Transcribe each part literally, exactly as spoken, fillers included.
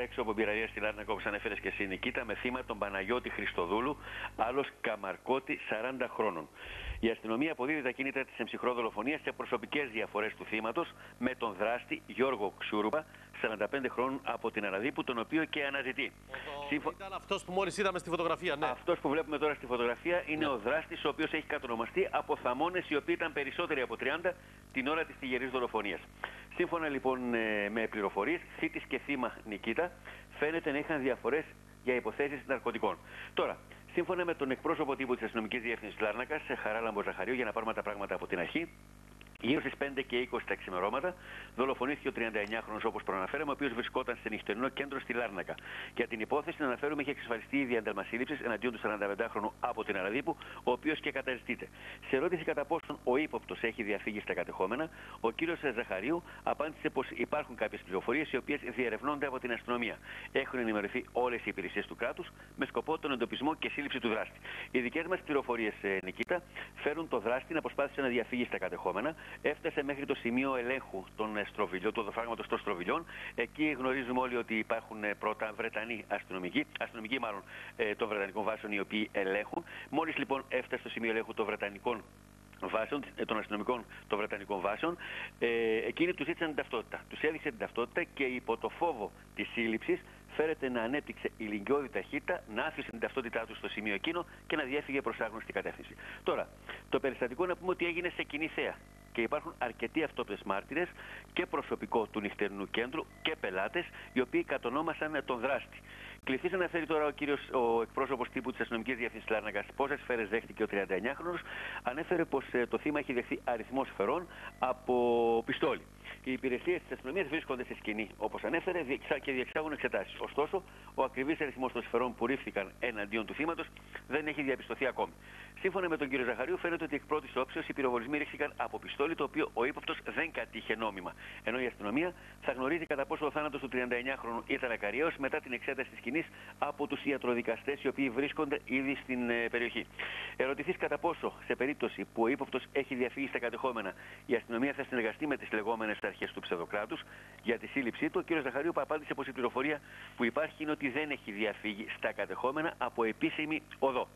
έξω από πυραρία στη Λάρνακα, όπως ανέφερες και εσύ, Νικήτα, με θύμα τον Παναγιώτη Χριστοδούλου, άλλος Καμαρκώτη, σαράντα χρόνων. Η αστυνομία αποδίδει τα κίνητρα της εμψυχρό δολοφονίας σε προσωπικές διαφορές του θύματος με τον δράστη Γιώργο Ξούρουπα, σαράντα πέντε χρόνων, από την Αραδίπου, τον οποίο και αναζητεί. Σύμφω... Ήταν αυτός που μόλις είδαμε στη φωτογραφία, ναι. Αυτός που βλέπουμε τώρα στη φωτογραφία είναι ναι. ο δράστης, ο οποίος έχει κατονομαστεί από θαμώνες οι οποίοι ήταν περισσότεροι από τριάντα την ώρα της τυγερής δολοφονίας. Σύμφωνα λοιπόν με πληροφορίες, θύτης και θύμα Νικήτα φαίνεται να είχαν διαφορές για υποθέσεις ναρκωτικών. Τώρα, σύμφωνα με τον εκπρόσωπο τύπου της Αστυνομικής Διεύθυνσης Λάρνακας, Χαράλαμπο Ζαχαρίου, για να πάρουμε τα πράγματα από την αρχή, γύρω στις πέντε και είκοσι τα ξημερώματα δολοφονήθηκε ο τριανταεννιάχρονος, όπως προαναφέραμε, ο οποίος βρισκόταν σε νυχτερινό κέντρο στη Λάρνακα. Για την υπόθεση, να αναφέρουμε, είχε εξασφαλιστεί ήδη ένταλμα σύλληψης εναντίον του σαρανταπεντάχρονου από την Αραδίπου, ο οποίος και καταζητείται. Σε ερώτηση κατά πόσον ο ύποπτος έχει διαφύγει στα κατεχόμενα, ο κύριος Ζαχαρίου απάντησε πως υπάρχουν κάποιες πληροφορίες οι οποίες διερευνώνται από την αστυνομία. Έχουν ενημερωθεί όλες οι υπηρεσίες του κράτους με σκοπό τον εντοπισμό και σύλληψη του δράστη. Οι δικές μας πληροφορίες, Νικήτα, φέρουν το δράστη να προσπάθησε να διαφύγει στα κατεχόμενα. Έφτασε μέχρι το σημείο ελέγχου των στροβιλιών, του οδοφράγματος των στροβιλιών. Εκεί γνωρίζουμε όλοι ότι υπάρχουν πρώτα Βρετανοί αστυνομικοί, αστυνομικοί μάλλον των Βρετανικών βάσεων, οι οποίοι ελέγχουν. Μόλις λοιπόν έφτασε στο σημείο ελέγχου των Βρετανικών βάσεων, των αστυνομικών των Βρετανικών βάσεων, ε, εκείνοι τους ζήτησαν την ταυτότητα. Τους έδειξε την ταυτότητα και υπό το φόβο της σύλληψης φέρεται να ανέπτυξε ηλικιώδη ταχύτητα, να άφησε την ταυτότητά του στο σημείο εκείνο και να διέφυγε προς άγνωστη κατεύθυνση. Τώρα, το περιστατικό να πούμε ότι έγινε σε κοινή θέα και υπάρχουν αρκετοί αυτόπτες μάρτυρες και προσωπικό του νυχτερινού κέντρου και πελάτες, οι οποίοι κατονόμασαν τον δράστη. Κληθείς να αναφέρει τώρα ο κύριος, ο εκπρόσωπος τύπου της Αστυνομικής Διεύθυνσης Λάρνακας, πόσες σφαίρες δέχτηκε ο τριανταεννιάχρονος. Ανέφερε πως ε, το θύμα έχει δεχθεί αριθμό σφαιρών από πιστόλι. Οι υπηρεσίες της αστυνομίας βρίσκονται στη σκηνή, όπως ανέφερε, και διεξάγουν εξετάσεις. Ωστόσο, ο ακριβής αριθμός των σφαιρών που ρίχθηκαν εναντίον του θύματος δεν έχει διαπιστωθεί ακόμη. Σύμφωνα με τον κύριο Ζαχαρίου, φαίνεται ότι εκ πρώτης όψεως οι πυροβολισμοί ρίχθηκαν από πιστόλι, το οποίο ο ύποπτος δεν κατήχε νόμιμα. Ενώ η αστυνομία θα γνωρίζει κατά πόσο ο θάνατος του τριανταεννιάχρονου ήταν ακαριαίος μετά την εξέταση της σκηνής από τους ιατροδικαστές, οι οποίοι βρίσκονται ήδη στην ε, περιοχή. Ερωτηθείς κατά πόσο, σε περίπτωση που ο ύποπτος έχει διαφύγει στα κατεχόμενα, η αστυνομία θα συνεργαστεί με τις λεγόμενες αρχές του ψευδοκράτους για τη σύλληψή του, ο κ. Ζαχαρίου απάντησε πως η πληροφορία που υπάρχει είναι ότι δεν έχει διαφύγει στα κατεχόμενα από επίσημη οδό.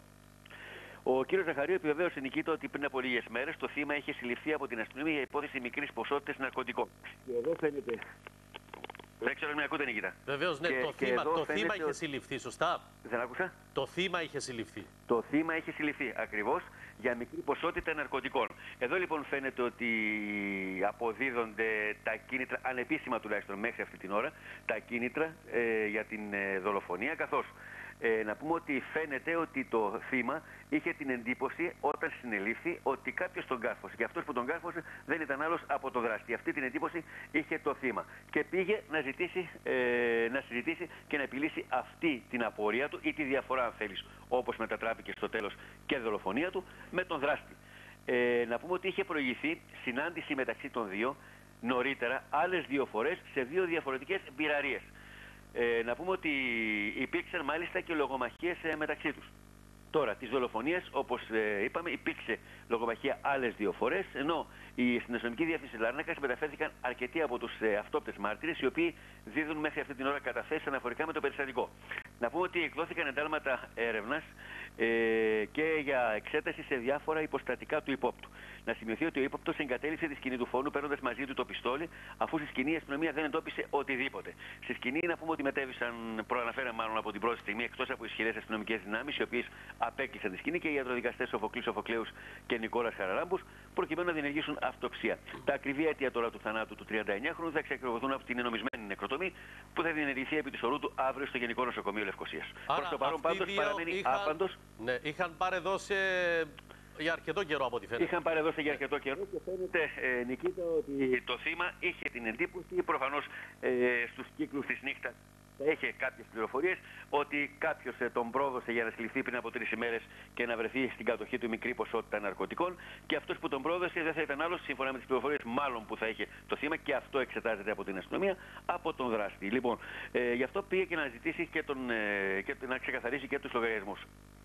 Ο κ. Ζαχαρίου επιβεβαίωσε, Νικήτα, ότι πριν από λίγες μέρες το θύμα είχε συλληφθεί από την αστυνομία για υπόθεση μικρής ποσότητας ναρκωτικών. Και εδώ φαίνεται. Δεν ξέρω αν με ακούτε, Νικήτα. Βεβαίως, ναι, και, το, και θύμα, το θύμα είχε ότι... συλληφθεί, σωστά. Δεν άκουσα. Το θύμα είχε συλληφθεί. Το θύμα είχε συλληφθεί ακριβώς για μικρή ποσότητα ναρκωτικών. Εδώ λοιπόν φαίνεται ότι αποδίδονται τα κίνητρα, ανεπίσημα τουλάχιστον μέχρι αυτή την ώρα, τα κίνητρα ε, για την ε, δολοφονία, καθώς Ε, να πούμε ότι φαίνεται ότι το θύμα είχε την εντύπωση όταν συνελήφθη ότι κάποιος τον κάρφωσε. Και αυτός που τον κάρφωσε δεν ήταν άλλος από τον δράστη. Αυτή την εντύπωση είχε το θύμα. Και πήγε να, ζητήσει, ε, να συζητήσει και να επιλύσει αυτή την απορία του ή τη διαφορά, αν θέλεις, όπως μετατράπηκε στο τέλος και δολοφονία του, με τον δράστη. Ε, να πούμε ότι είχε προηγηθεί συνάντηση μεταξύ των δύο νωρίτερα άλλες δύο φορές σε δύο διαφορετικές μπειραρίες. Ε, να πούμε ότι υπήρξαν μάλιστα και λογομαχίες ε, μεταξύ τους. Τώρα, τις δολοφονίες, όπως ε, είπαμε, υπήρξε λογομαχία άλλες δύο φορές, ενώ η, στην Αστυνομική Διεύθυνση Λάρνακας μεταφέρθηκαν αρκετοί από τους ε, αυτόπτες μάρτυρες, οι οποίοι δίδουν μέχρι αυτή την ώρα καταθέσεις αναφορικά με το περιστατικό. Να πούμε ότι εκδόθηκαν εντάλματα έρευνας ε, και για εξέταση σε διάφορα υποστατικά του υπόπτου. Να σημειωθεί ότι ο ύποπτος εγκατέλειψε τη σκηνή του φόνου παίρνοντας μαζί του το πιστόλι, αφού στη σκηνή η αστυνομία δεν εντόπισε οτιδήποτε. Στη σκηνή, να πούμε ότι μετέβησαν, προαναφέραμε μάλλον από την πρώτη στιγμή, εκτός από ισχυρές αστυνομικές δυνάμεις, οι οποίες απέκλεισαν τη σκηνή, και οι ιατροδικαστές Σοφοκλής Σοφοκλέους και Νικόλας Χαραλάμπους, προκειμένου να διενεργήσουν αυτοψία. Τα ακριβή αίτια τώρα του θανάτου του τριανταεννιάχρονου θα εξακριβωθούν από την ενομισμένη νεκροτομή που θα διενεργηθεί επί της ορού του αύριο στο Γενικό Νοσοκομείο Λευκωσίας. Προς το παρόν πάντως παραμένει είχαν, άφαντος. Ναι, είχαν παρεδώσει για αρκετό καιρό από ό,τι φαίνεται. Είχαν παρεδώσει για αρκετό καιρό και φαίνεται, ε, Νικήτα, ότι το θύμα είχε την εντύπωση, προφανώς ε, στους κύκλους της νύχτας είχε κάποιες πληροφορίες, ότι κάποιος ε, τον πρόδωσε για να συλληφθεί πριν από τρεις ημέρες και να βρεθεί στην κατοχή του μικρή ποσότητα ναρκωτικών, και αυτός που τον πρόδωσε δεν θα ήταν άλλος, σύμφωνα με τις πληροφορίες μάλλον που θα είχε το θύμα, και αυτό εξετάζεται από την αστυνομία, από τον δράστη. Λοιπόν, ε, γι' αυτό πήγε και να ζητήσει και, τον, ε, και να ξεκαθαρίσει και τους λογαριασμούς.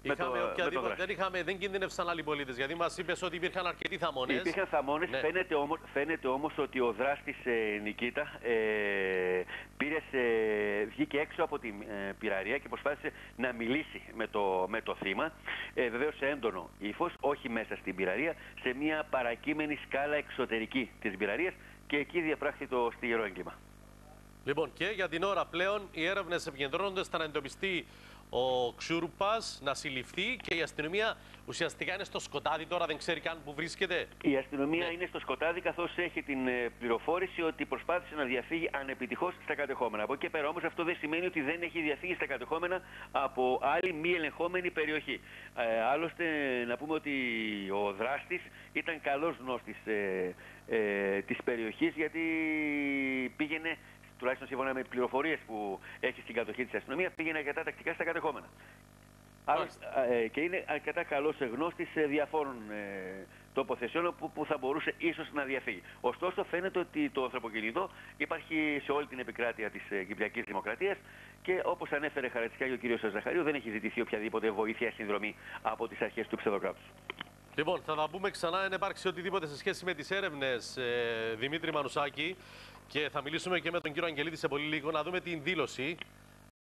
με το, Είχαμε με το οποιαδήποτε, δράστη. δεν, είχαμε, δεν κινδύνευσαν άλλοι πολίτες, γιατί μας είπες ότι υπήρχαν αρκετοί θαμώνες. Υπήρχαν θαμώνες, Ναι. φαίνεται, όμως, φαίνεται όμως ότι ο δράστης ε, Νικήτα ε, πήρε σε, βγήκε έξω από την ε, πυραρία και προσπάθησε να μιλήσει με το, με το θύμα. Ε, βεβαίως σε έντονο ύφος, όχι μέσα στην πυραρία, σε μια παρακείμενη σκάλα εξωτερική της πυραρίας και εκεί διαπράχθη το στιγερό έγκλημα. Λοιπόν, και για την ώρα πλέον οι έρευνες επικεντρώνονται στα να εντοπιστεί ο Ξούρουπας, να συλληφθεί και η αστυνομία ουσιαστικά είναι στο σκοτάδι τώρα, δεν ξέρει καν που βρίσκεται. Η αστυνομία Ναι. είναι στο σκοτάδι καθώς έχει την ε, πληροφόρηση ότι προσπάθησε να διαφύγει ανεπιτυχώς στα κατεχόμενα. Από εκεί πέρα όμως αυτό δεν σημαίνει ότι δεν έχει διαφύγει στα κατεχόμενα από άλλη μη ελεγχόμενη περιοχή. Ε, άλλωστε να πούμε ότι ο δράστης ήταν καλός γνώστης ε, ε, της περιοχής, γιατί πήγαινε, τουλάχιστον σύμφωνα με πληροφορίες που έχει στην κατοχή της αστυνομίας, πήγαινε αρκετά τακτικά στα κατεχόμενα. Άρα, ε, και είναι αρκετά καλός γνώστης διαφόρων ε, τοποθεσιών που, που θα μπορούσε ίσως να διαφύγει. Ωστόσο, φαίνεται ότι το ανθρωποκυνητό υπάρχει σε όλη την επικράτεια της ε, Κυπριακής Δημοκρατίας και όπως ανέφερε χαρακτηριστικά και ο κ. Ζαχαρίου, δεν έχει ζητηθεί οποιαδήποτε βοήθεια ή συνδρομή από τις αρχές του ψευδοκράτους. Λοιπόν, θα τα πούμε ξανά αν υπάρξει οτιδήποτε σε σχέση με τις έρευνες, ε, Δημήτρη Μανουσάκη, και θα μιλήσουμε και με τον κύριο Αγγελίδη σε πολύ λίγο, να δούμε την δήλωση